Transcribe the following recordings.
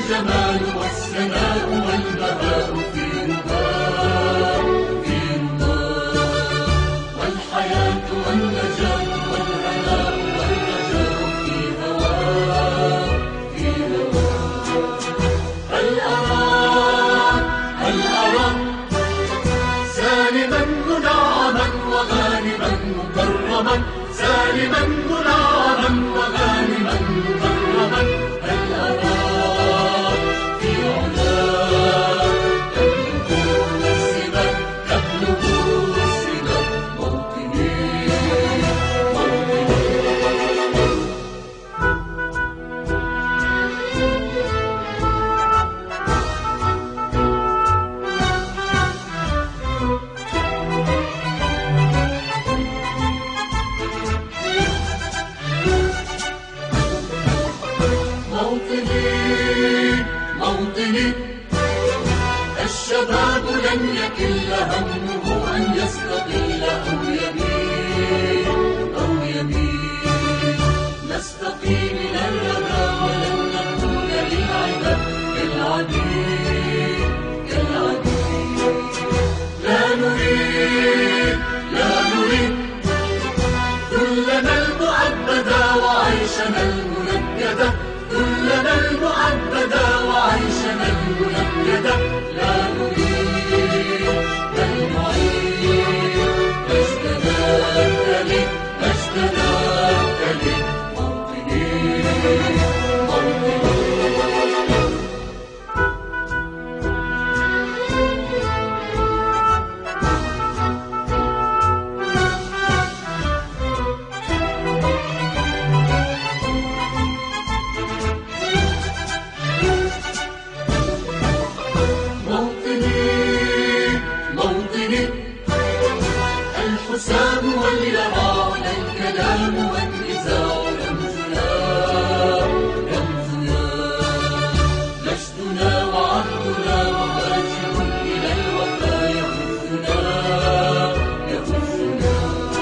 والجمال والسناء والبهاء في رضاه في رضاه، والحياة والنجاة والهناء والرجاء في هواه في هواه. هل أراك سالما منعما وغانما مكرما، سالما منعما وغانما مكرما. هل أراك في علاك تبلغ السماء تبلغ السماء موطني موطني. موطني الشباب لن يكل همه أن يستقل أو يميل أو يميل. نستقي من الردى ولن نكون للعباد كالعبيد كالعبيد. لا نريد ذلنا المعبدا وعيشنا المنكدا، ذلنا المعبدا وعيشنا المنكدا. لا نريد بل نعيد مجدنا التلي مجدنا التلي موطني موطني. الحسام واليرى الكلام والنزاع رمزنا رمزنا. مجدنا وعهدنا وواجب إلى الوفاء يهزنا يهزنا.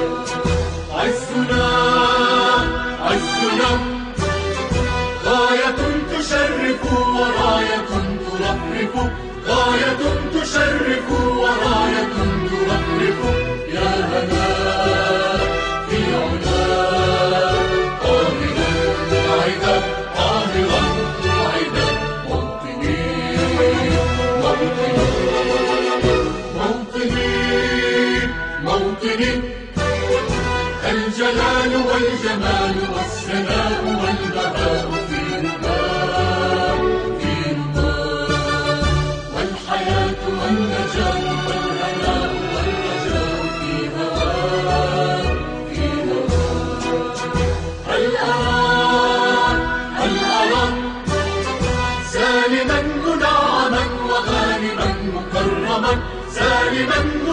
عزنا عزنا غاية تشرف وراية ترفرف، غاية تشرف وراية ترفرف. يا هناك في علاك قاهرا قاعدا قاهرا قاعدا موطني موطني موطني موطني. الجلال والجمال والسناء والبهاء في رضاه في رضاه، والحياة والنجاة والهناء والرجاء في هواه في هواه. هل أراك سالما منعما وغانما مكرما، سالما